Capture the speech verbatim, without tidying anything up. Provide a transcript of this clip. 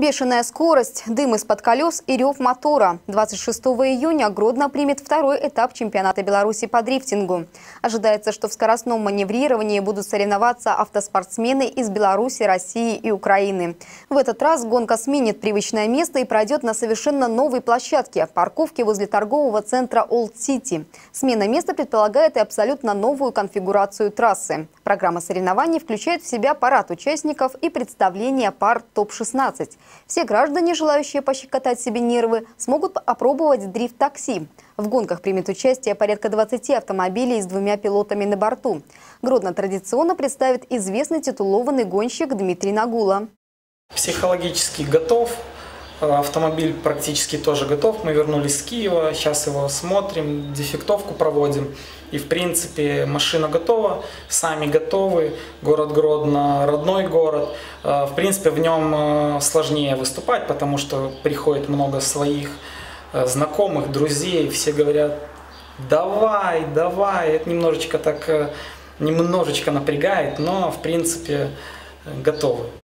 Бешеная скорость, дым из-под колес и рев мотора. двадцать шестого июня Гродно примет второй этап чемпионата Беларуси по дрифтингу. Ожидается, что в скоростном маневрировании будут соревноваться автоспортсмены из Беларуси, России и Украины. В этот раз гонка сменит привычное место и пройдет на совершенно новой площадке – парковке возле торгового центра Олд Сити. Смена места предполагает и абсолютно новую конфигурацию трассы. Программа соревнований включает в себя парад участников и представление пар топ шестнадцать. Все граждане, желающие пощекотать себе нервы, смогут опробовать дрифт-такси. В гонках примет участие порядка двадцати автомобилей с двумя пилотами на борту. Гродно традиционно представит известный титулованный гонщик Дмитрий Нагула. Психологически готов. Автомобиль практически тоже готов. Мы вернулись с Киева, сейчас его смотрим, дефектовку проводим. И в принципе машина готова, сами готовы. Город Гродно – родной город. В принципе в нем сложнее выступать, потому что приходит много своих знакомых, друзей. Все говорят: давай, давай. Это немножечко так, немножечко напрягает, но в принципе готовы.